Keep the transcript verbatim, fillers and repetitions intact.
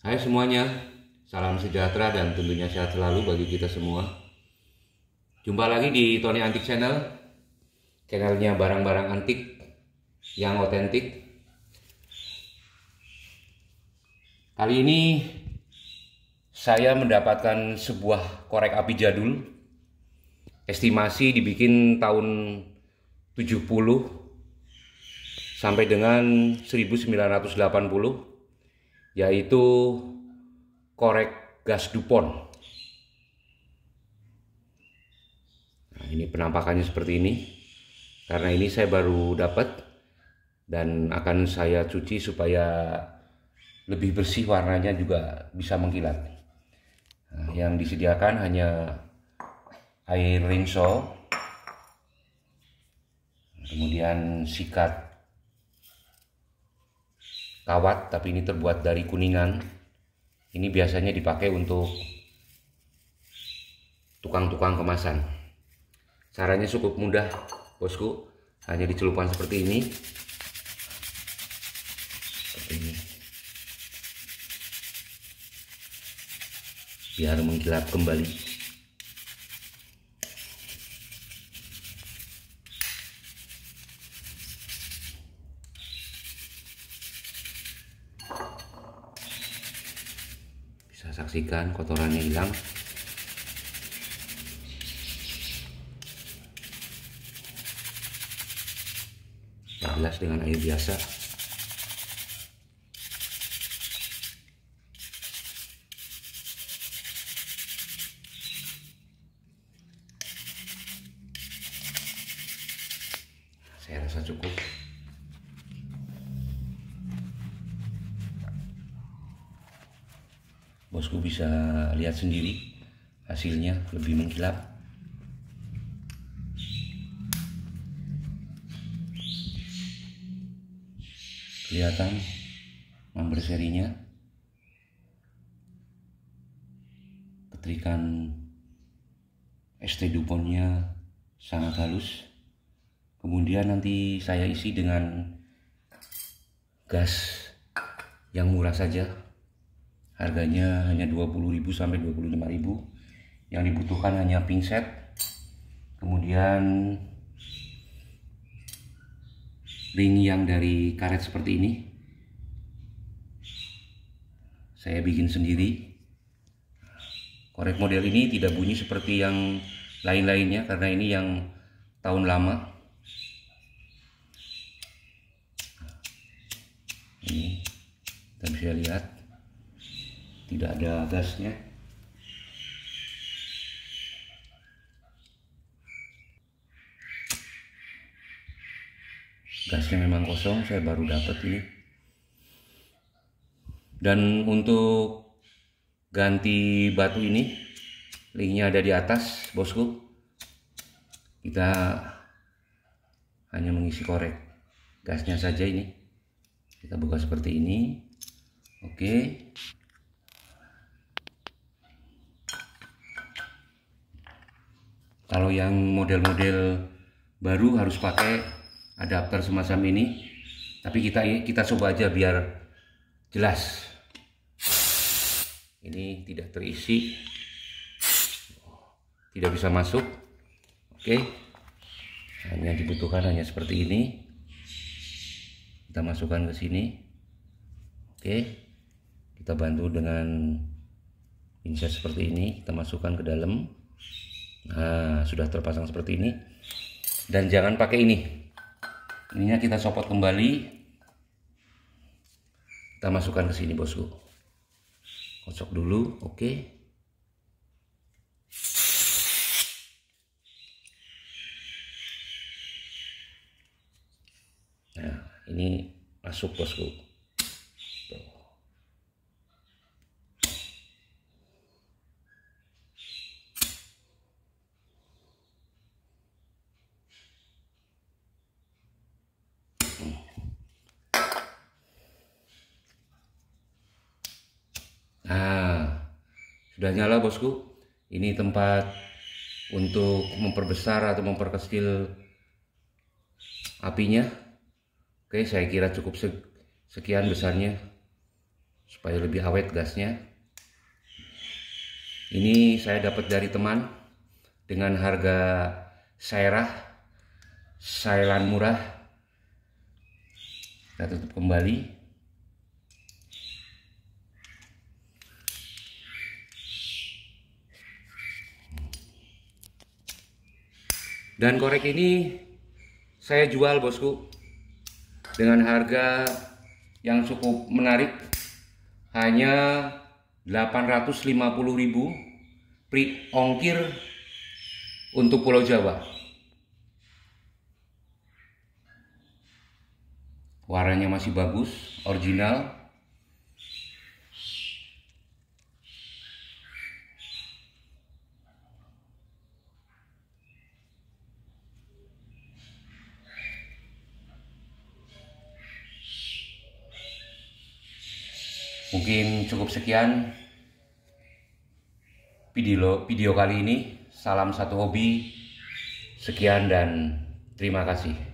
Hai semuanya, salam sejahtera dan tentunya sehat selalu bagi kita semua. Jumpa lagi di Tony Antik Channel, channelnya barang-barang antik yang otentik. Kali ini saya mendapatkan sebuah korek api jadul, estimasi dibikin tahun tujuh puluh sampai dengan seribu sembilan ratus delapan puluh, yaitu korek gas Dupont. Nah, ini penampakannya seperti ini. Karena ini saya baru dapat dan akan saya cuci supaya lebih bersih, warnanya juga bisa mengkilat. Nah, yang disediakan hanya air rinso, kemudian sikat kawat, tapi ini terbuat dari kuningan. Ini biasanya dipakai untuk tukang-tukang kemasan. Caranya cukup mudah, bosku. Hanya dicelupkan seperti ini. Seperti ini. Biar mengkilap kembali. Bisa saksikan kotorannya hilang. Jelas dengan air biasa. Saya rasa cukup. Bosku bisa lihat sendiri hasilnya lebih mengkilap. Kelihatan number serinya, ketrikan S T Dupontnya sangat halus. Kemudian nanti saya isi dengan gas yang murah saja, harganya hanya dua puluh ribu sampai dua puluh lima ribu. Yang dibutuhkan hanya pingset, kemudian ring yang dari karet seperti ini. Saya bikin sendiri. Korek model ini tidak bunyi seperti yang lain-lainnya karena ini yang tahun lama. Ini kita bisa lihat tidak ada gasnya. Gasnya memang kosong, saya baru dapat ini. Dan untuk ganti batu ini, linknya ada di atas, bosku. Kita hanya mengisi korek gasnya saja ini. Kita buka seperti ini. Oke. Kalau yang model-model baru harus pakai adapter semacam ini, tapi kita kita coba aja biar jelas. Ini tidak terisi, tidak bisa masuk. Oke, hanya dibutuhkan hanya seperti ini. Kita masukkan ke sini. Oke, kita bantu dengan pinset seperti ini. Kita masukkan ke dalam. Nah, sudah terpasang seperti ini. Dan jangan pakai ini. Ininya kita copot kembali. Kita masukkan ke sini, bosku. Kocok dulu, oke. Nah, ini masuk, bosku. Tuh. Nah, sudah nyala, bosku. Ini tempat untuk memperbesar atau memperkecil apinya. Oke, saya kira cukup sekian besarnya. supaya lebih awet gasnya. Ini saya dapat dari teman dengan harga sairah, sailan murah. Kita tutup kembali. Dan korek ini saya jual bosku dengan harga yang cukup menarik, hanya delapan ratus lima puluh ribu free ongkir untuk Pulau Jawa. Warnanya masih bagus, original. Mungkin cukup sekian video video kali ini. Salam satu hobi. Sekian dan terima kasih.